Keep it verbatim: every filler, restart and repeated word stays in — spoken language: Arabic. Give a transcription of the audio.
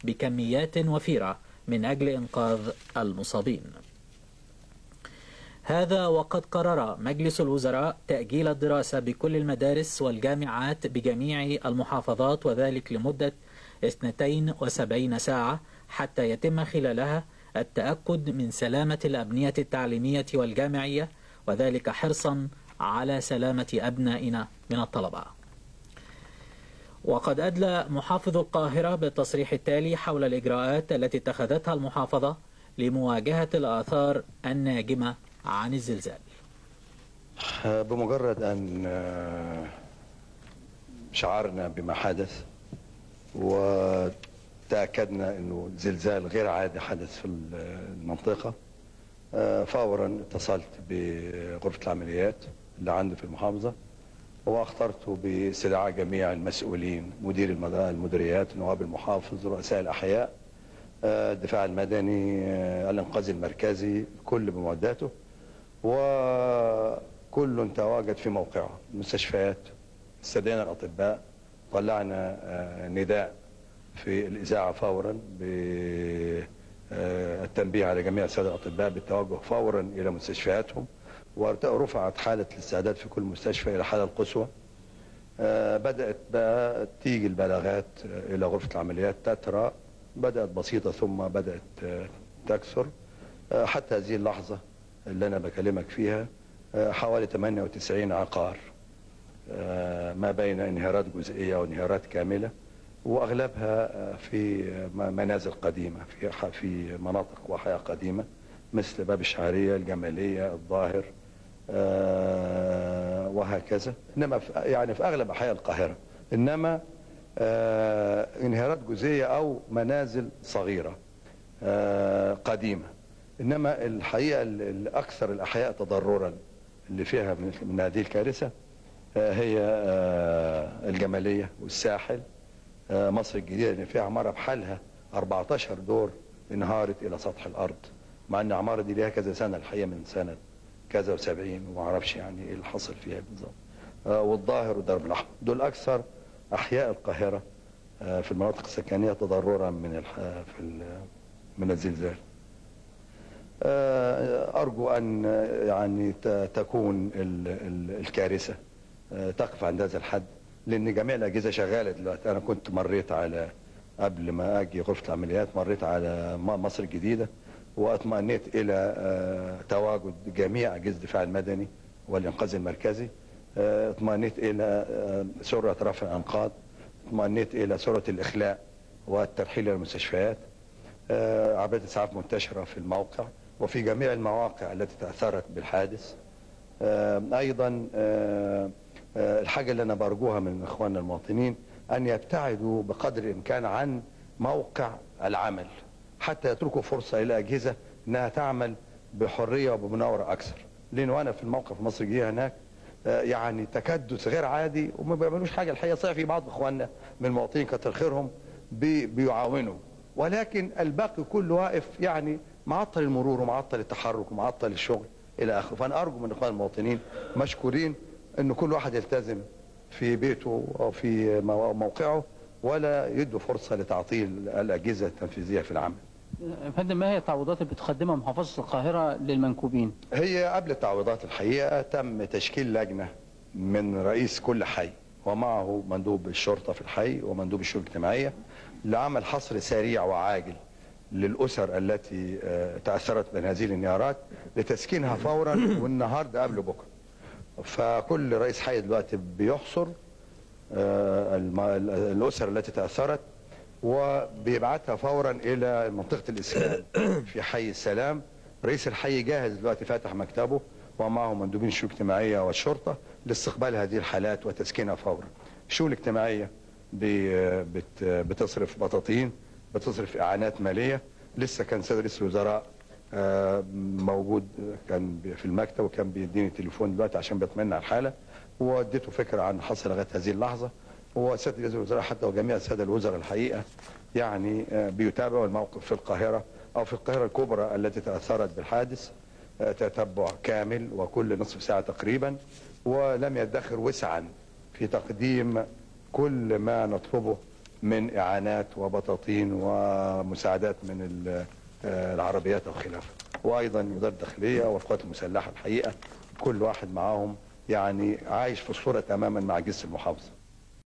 بكميات وفيرة من أجل إنقاذ المصابين. هذا وقد قرر مجلس الوزراء تأجيل الدراسة بكل المدارس والجامعات بجميع المحافظات، وذلك لمدة اثنتين وسبعين ساعة حتى يتم خلالها التأكد من سلامة الأبنية التعليمية والجامعية، وذلك حرصا على سلامة أبنائنا من الطلبة. وقد أدلى محافظ القاهرة بالتصريح التالي حول الإجراءات التي اتخذتها المحافظة لمواجهة الآثار الناجمة عن الزلزال. بمجرد أن شعرنا بما حدث وتأكدنا أنه زلزال غير عادي حدث في المنطقة، فورا اتصلت بغرفة العمليات اللي عندي في المحافظة، واخترت باستدعاء جميع المسؤولين، مدير المديريات، نواب المحافظ، رؤساء الأحياء، الدفاع المدني، الإنقاذ المركزي، كل بمعداته، وكل تواجد في موقعه. المستشفيات، استدعينا الأطباء، طلعنا نداء في الإذاعة فورا بالتنبيه على جميع السادة الأطباء بالتوجه فورا إلى مستشفياتهم، ورفعت حالة الاستعداد في كل مستشفى إلى حالة القصوى. بدأت بقى تيجي البلاغات إلى غرفة العمليات تترى، بدأت بسيطة ثم بدأت تكثر حتى هذه اللحظة اللي أنا بكلمك فيها. حوالي ثمانية وتسعين عقار، ما بين انهيارات جزئية وانهيارات كاملة، وأغلبها في منازل قديمة في في مناطق وحياة قديمة مثل باب الشعرية، الجمالية، الظاهر، وهكذا. إنما في يعني في أغلب أحياء القاهرة، إنما انهيارات جزئية أو منازل صغيرة قديمة. إنما الحقيقة الأكثر الأحياء تضررا اللي فيها من هذه الكارثة هي الجمالية والساحل، مصر الجديدة اللي فيها عمارة بحالها أربعة عشر دور انهارت إلى سطح الأرض، مع أن العمارة دي ليها كذا سنة الحقيقة، من سنة كذا وسبعين، وما اعرفش يعني إيه اللي حصل فيها بالظبط. والظاهر والدرب الأحمر دول أكثر أحياء القاهرة في المناطق السكنية تضررا من في من الزلزال. أرجو أن يعني تكون الكارثة تقف عند هذا الحد، لأن جميع الأجهزة شغالة دلوقتي. أنا كنت مريت على قبل ما أجي غرفة العمليات، مريت على مصر الجديدة واطمأنيت إلى تواجد جميع أجهزة الدفاع المدني والإنقاذ المركزي، اطمأنيت إلى سرعة رفع الأنقاض، اطمأنيت إلى سرعة الإخلاء والترحيل إلى المستشفيات. عربيات الإسعاف منتشرة في الموقع وفي جميع المواقع التي تأثرت بالحادث. أيضا الحاجة اللي أنا برجوها من إخواننا المواطنين أن يبتعدوا بقدر الإمكان عن موقع العمل، حتى يتركوا فرصة إلى أجهزة أنها تعمل بحرية وبمناورة أكثر. لأن وأنا في الموقع في مصر الجديدة هناك يعني تكدس غير عادي، وما بيعملوش حاجة الحقيقة. صحيح في بعض إخواننا من المواطنين كتر خيرهم بي بيعاونوا، ولكن الباقي كله واقف يعني معطل المرور ومعطل التحرك ومعطل الشغل إلى آخره. فأنا أرجو من إخوان المواطنين مشكورين أن كل واحد يلتزم في بيته أو في موقعه، ولا يدوا فرصة لتعطيل الأجهزة التنفيذية في العمل. فندم، ما هي التعويضات اللي بتقدمها محافظة القاهرة للمنكوبين؟ هي قبل التعويضات الحقيقة تم تشكيل لجنة من رئيس كل حي ومعه مندوب الشرطة في الحي ومندوب الشؤون الاجتماعية لعمل حصر سريع وعاجل للأسر التي تأثرت من هذه الانهيارات لتسكينها فورا، والنهارده قبل بكره. فكل رئيس حي دلوقتي بيحصر الأسر التي تأثرت وبيبعتها فورا إلى منطقة الإسكان في حي السلام. رئيس الحي جاهز دلوقتي، فاتح مكتبه ومعه مندوبين الشؤون الاجتماعية والشرطة لاستقبال هذه الحالات وتسكينها فورا. الشؤون الاجتماعية بتصرف بطاطين، بتصرف إعانات مالية. لسه كان سيد رئيس الوزراء موجود كان في المكتب وكان بيديني تليفون دلوقتي عشان بيطمئن على الحالة، واديته فكرة عن حصل لغاية هذه اللحظة. وسيد رئيس الوزراء حتى وجميع السادة الوزراء الحقيقة يعني بيتابعوا الموقف في القاهرة أو في القاهرة الكبرى التي تأثرت بالحادث تتبع كامل وكل نصف ساعة تقريبا، ولم يدخر وسعا في تقديم كل ما نطلبه من إعانات وبطاطين ومساعدات من العربيات أو خلافه. وأيضا وزارة الداخلية والقوات المسلحة الحقيقة كل واحد معاهم يعني عايش في الصورة تماما مع جيش المحافظة.